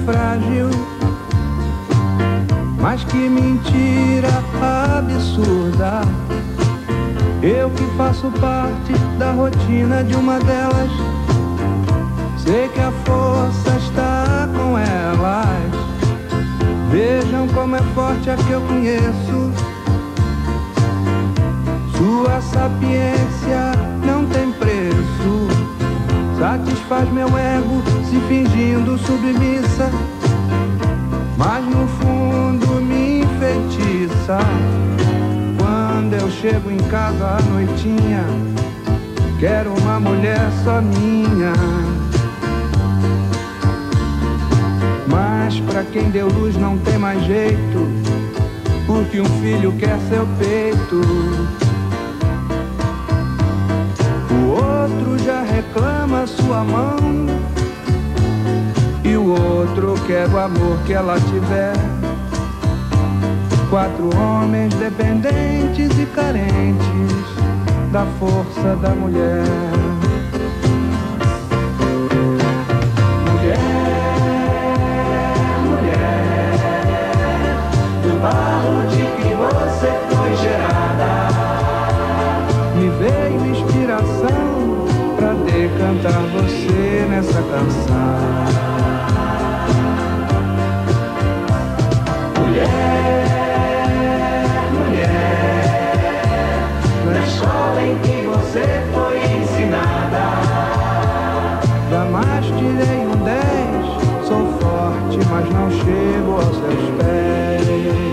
frágil. Mas que mentira absurda. Eu que faço parte da rotina de uma delas, sei que a força está com elas. Vejam como é forte a que eu conheço. Sua sapiência não tem preço. Satisfaz meu ego se fingindo submissa, mas no fundo me enfeitiça. Quando eu chego em casa à noitinha, quero uma mulher só minha. Mas pra quem deu luz não tem mais jeito, porque um filho quer seu peito. O outro já reclama sua mão, e o outro quer o amor que ela tiver. 4 homens dependentes e carentes da força da mulher. Do barro de que você foi gerada, me veio inspiração pra decantar você nessa canção. Na escola em que você foi ensinada, Jamais tirei um 10, sou forte, mas não chego aos seus pés.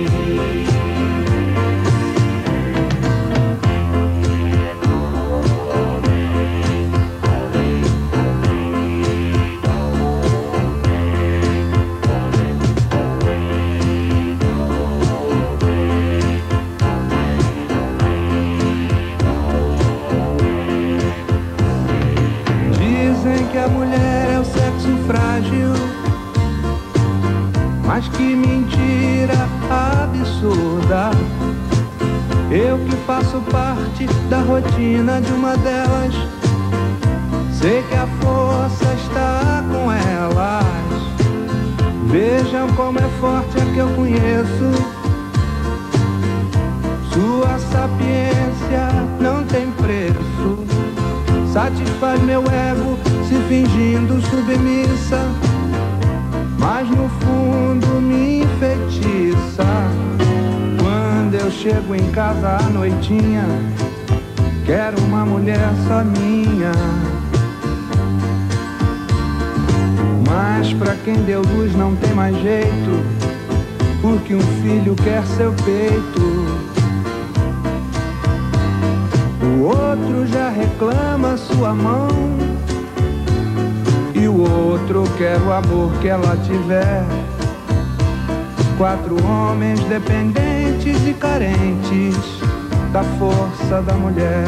Que a mulher é o sexo frágil, mas que mentira absurda. Eu que faço parte da rotina de uma delas, sei que a força está com elas. Vejam como é forte a que eu conheço. Sua sapiência não tem preço. Satisfaz meu ego se fingindo submissa, mas no fundo me enfeitiça. Quando eu chego em casa à noitinha, quero uma mulher só minha. Mas pra quem deu luz não tem mais jeito, porque um filho quer seu peito. O outro já reclama sua mão, e o outro quer o amor que ela tiver. 4 homens dependentes e carentes da força da mulher.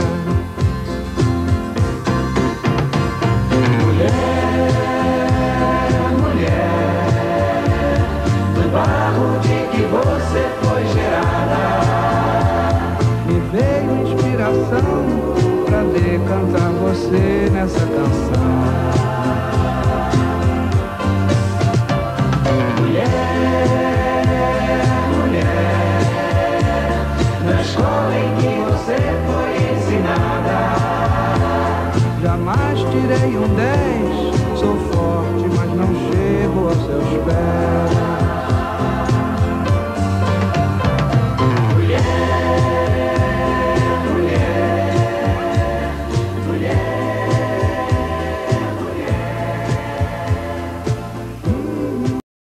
Mulher, do barro de que você foi gerada, me veio inspiração pra decantar você nessa canção. Na escola em que você foi ensinada, Jamais tirei um 10, sou forte, mas não chego aos seus pés.